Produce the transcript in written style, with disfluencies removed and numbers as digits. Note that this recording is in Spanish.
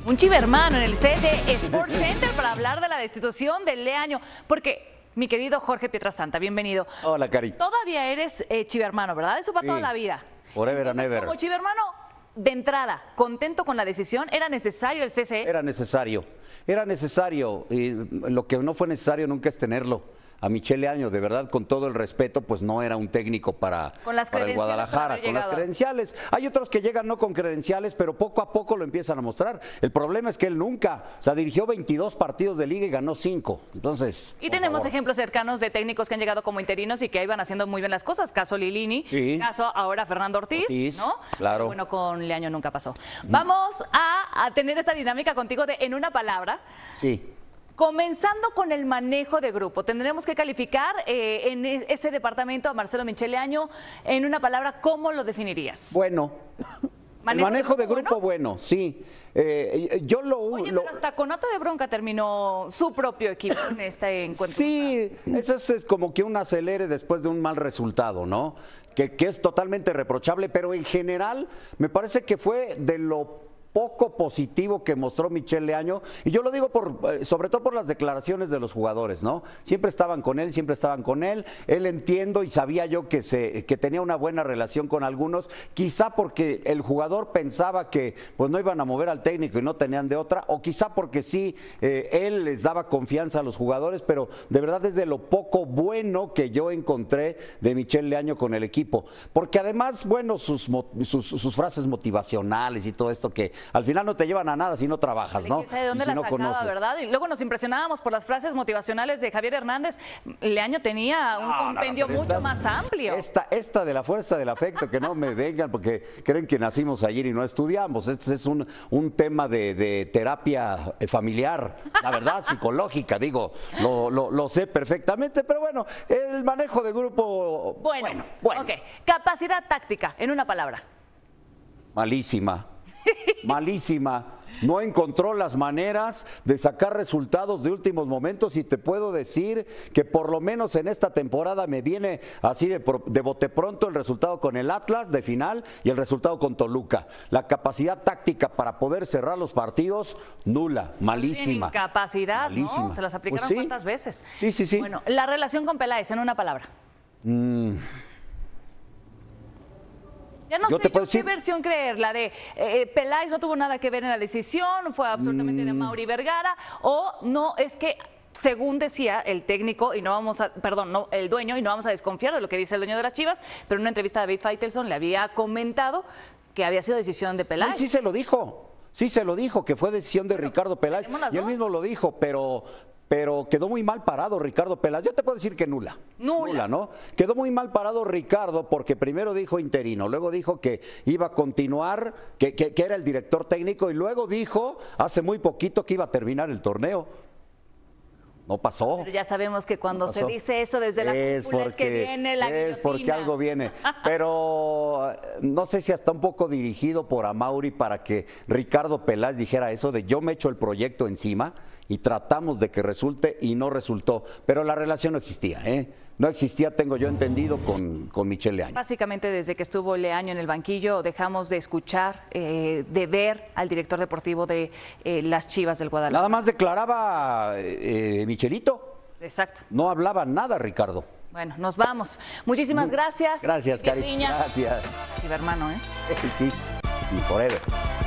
Un chivermano en el set de Sports Center para hablar de la destitución de Leaño. Porque, mi querido Jorge Pietrasanta, bienvenido. Hola, Cari. Todavía eres chivermano, ¿verdad? Eso para toda la vida. Forever and ever. Como chivermano, de entrada, ¿contento con la decisión? ¿Era necesario el CCE? Era necesario. Era necesario. Y lo que no fue necesario nunca es tenerlo. A Michel Leaño, de verdad, con todo el respeto, pues no era un técnico para el Guadalajara, con las credenciales. Hay otros que llegan no con credenciales, pero poco a poco lo empiezan a mostrar. El problema es que él nunca, o sea, dirigió 22 partidos de liga y ganó 5. Entonces, y tenemos ejemplos cercanos de técnicos que han llegado como interinos y que iban haciendo muy bien las cosas. Caso Lilini, sí. Caso ahora Fernando Ortiz, ¿no? Claro. Pero bueno, con Leaño nunca pasó. Vamos a tener esta dinámica contigo de en una palabra. Sí. Comenzando con el manejo de grupo, tendremos que calificar en ese departamento a Marcelo Michel Leaño. En una palabra, ¿cómo lo definirías? Bueno. El manejo de grupo bueno, sí. Yo Oye, pero hasta con nota de bronca terminó su propio equipo en este encuentro. Sí, eso es como que un acelere después de un mal resultado, ¿no? Que es totalmente reprochable, pero en general me parece que fue de lo poco positivo que mostró Michel Leaño, y yo lo digo sobre todo por las declaraciones de los jugadores, ¿no? Siempre estaban con él, él entiendo y sabía yo que tenía una buena relación con algunos, quizá porque el jugador pensaba que pues no iban a mover al técnico y no tenían de otra, o quizá porque sí, él les daba confianza a los jugadores, pero de verdad es de lo poco bueno que yo encontré de Michel Leaño con el equipo, porque además, bueno, sus frases motivacionales y todo esto que al final no te llevan a nada si no trabajas, ¿no? ¿De dónde si la sacaba, verdad? Y luego nos impresionábamos por las frases motivacionales de Javier Hernández. Leaño tenía un compendio mucho más amplio. Esta de la fuerza del afecto, que no me vengan porque creen que nacimos ayer y no estudiamos. Este es un tema de terapia familiar, la verdad, psicológica, digo, lo sé perfectamente, pero bueno, el manejo de grupo, bueno. Ok, capacidad táctica, en una palabra. Malísima. Malísima, no encontró las maneras de sacar resultados de últimos momentos y te puedo decir que por lo menos en esta temporada me viene así de bote pronto el resultado con el Atlas de final y el resultado con Toluca. La capacidad táctica para poder cerrar los partidos, nula, malísima. Incapacidad, malísima. ¿No? Se las aplicaron pues cuántas veces. Sí. Bueno, la relación con Peláez, en una palabra. Ya no sé qué versión creer, la de Peláez no tuvo nada que ver en la decisión, fue absolutamente de Mauri Vergara, o no, es que según decía el técnico, y no vamos a, perdón, no, el dueño, y no vamos a desconfiar de lo que dice el dueño de las Chivas, pero en una entrevista David Faitelson le había comentado que había sido decisión de Peláez. Sí se lo dijo, que fue decisión de Ricardo Peláez, y él mismo lo dijo, pero quedó muy mal parado Ricardo Peláez. Yo te puedo decir que nula, ¿no? Quedó muy mal parado Ricardo porque primero dijo interino, luego dijo que iba a continuar, que era el director técnico, y luego dijo hace muy poquito que iba a terminar el torneo. No pasó. Pero ya sabemos que cuando se dice eso desde la cúpula es que viene la guillotina. Es porque algo viene. Pero no sé si hasta un poco dirigido por Amaury para que Ricardo Peláez dijera eso de yo me echo el proyecto encima y tratamos de que resulte y no resultó. Pero la relación no existía, No existía, tengo yo entendido, con Michel Leaño. Básicamente desde que estuvo Leaño en el banquillo dejamos de escuchar, de ver al director deportivo de las Chivas del Guadalajara. Nada más declaraba Michelito. Exacto. No hablaba nada, Ricardo. Bueno, nos vamos. Muchísimas gracias. Gracias, Cari. Gracias. Hermano, Sí, y forever.